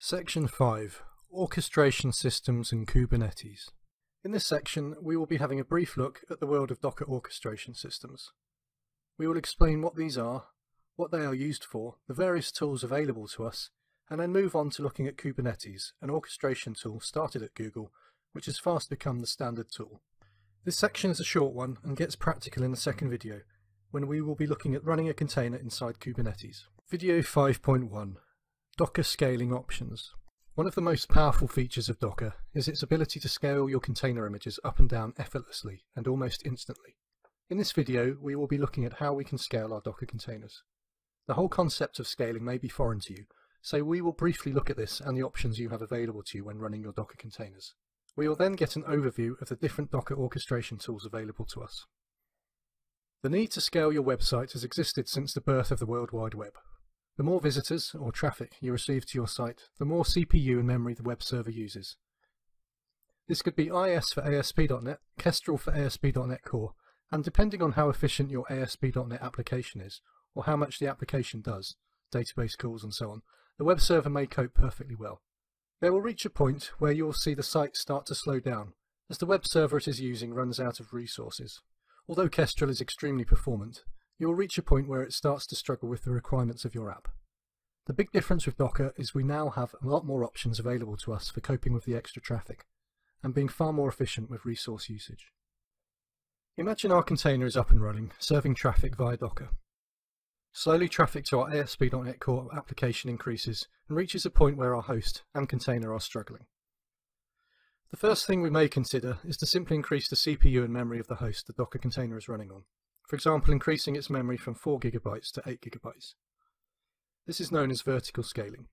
Section 5. Orchestration Systems and Kubernetes. In this section, we will be having a brief look at the world of Docker orchestration systems. We will explain what these are, what they are used for, the various tools available to us, and then move on to looking at Kubernetes, an orchestration tool started at Google, which has fast become the standard tool. This section is a short one and gets practical in the second video, when we will be looking at running a container inside Kubernetes. Video 5.1. Docker Scaling Options. One of the most powerful features of Docker is its ability to scale your container images up and down effortlessly and almost instantly. In this video, we will be looking at how we can scale our Docker containers. The whole concept of scaling may be foreign to you, so we will briefly look at this and the options you have available to you when running your Docker containers. We will then get an overview of the different Docker orchestration tools available to us. The need to scale your website has existed since the birth of the World Wide Web. The more visitors, or traffic, you receive to your site, the more CPU and memory the web server uses. This could be IIS for ASP.NET, Kestrel for ASP.NET Core, and depending on how efficient your ASP.NET application is, or how much the application does, database calls and so on, the web server may cope perfectly well. There will reach a point where you will see the site start to slow down, as the web server it is using runs out of resources. Although Kestrel is extremely performant, you will reach a point where it starts to struggle with the requirements of your app. The big difference with Docker is we now have a lot more options available to us for coping with the extra traffic, and being far more efficient with resource usage. Imagine our container is up and running, serving traffic via Docker. Slowly traffic to our ASP.NET Core application increases and reaches a point where our host and container are struggling. The first thing we may consider is to simply increase the CPU and memory of the host the Docker container is running on. For example, increasing its memory from 4 GB to 8 GB. This is known as vertical scaling.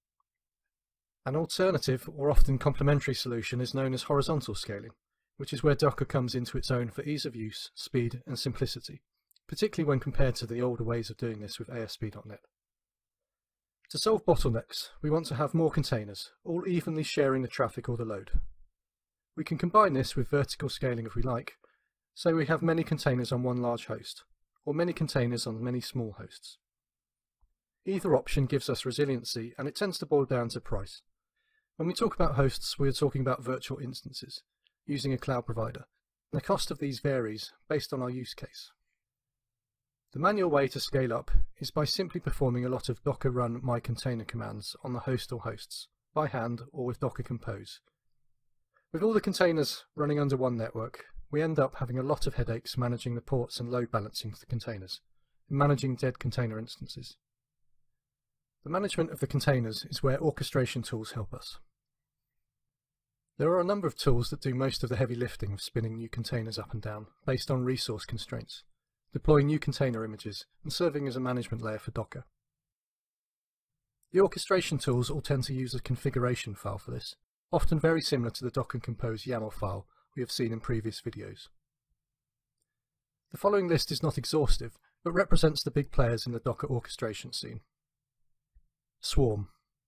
An alternative, or often complementary solution, is known as horizontal scaling, which is where Docker comes into its own for ease of use, speed, and simplicity, particularly when compared to the older ways of doing this with ASP.NET. To solve bottlenecks, we want to have more containers, all evenly sharing the traffic or the load. We can combine this with vertical scaling if we like, so we have many containers on one large host, or many containers on many small hosts. Either option gives us resiliency, and it tends to boil down to price. When we talk about hosts, we are talking about virtual instances, using a cloud provider. The cost of these varies based on our use case. The manual way to scale up is by simply performing a lot of docker run mycontainer commands on the host or hosts, by hand or with Docker Compose. With all the containers running under one network, we end up having a lot of headaches managing the ports and load balancing for the containers, and managing dead container instances. The management of the containers is where orchestration tools help us. There are a number of tools that do most of the heavy lifting of spinning new containers up and down, based on resource constraints, deploying new container images, and serving as a management layer for Docker. The orchestration tools all tend to use a configuration file for this, often very similar to the Docker Compose YAML file we have seen in previous videos. The following list is not exhaustive, but represents the big players in the Docker orchestration scene. Swarm.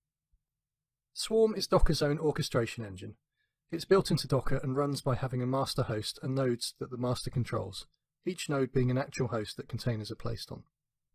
Swarm is Docker's own orchestration engine. It's built into Docker and runs by having a master host and nodes that the master controls, each node being an actual host that containers are placed on.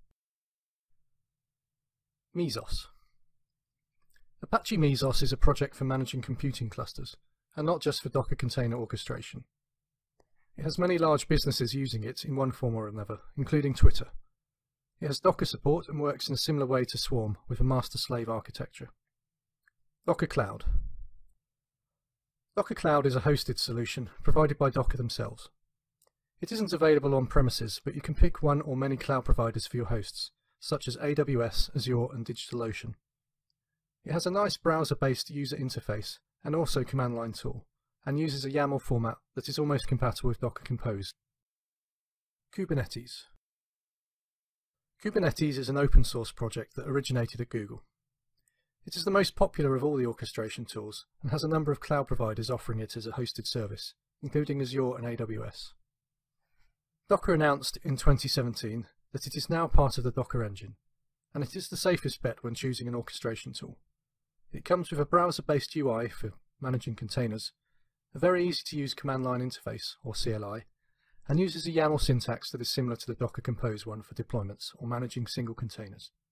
Mesos. Apache Mesos is a project for managing computing clusters, and not just for Docker container orchestration. It has many large businesses using it in one form or another, including Twitter. It has Docker support and works in a similar way to Swarm with a master-slave architecture. Docker Cloud. Docker Cloud is a hosted solution provided by Docker themselves. It isn't available on premises, but you can pick one or many cloud providers for your hosts, such as AWS, Azure, and DigitalOcean. It has a nice browser-based user interface and also command line tool, and uses a YAML format that is almost compatible with Docker Compose. Kubernetes. Kubernetes is an open source project that originated at Google. It is the most popular of all the orchestration tools and has a number of cloud providers offering it as a hosted service, including Azure and AWS. Docker announced in 2017 that it is now part of the Docker engine, and it is the safest bet when choosing an orchestration tool. It comes with a browser-based UI for managing containers, a very easy-to-use command line interface, or CLI, and uses a YAML syntax that is similar to the Docker Compose one for deployments or managing single containers.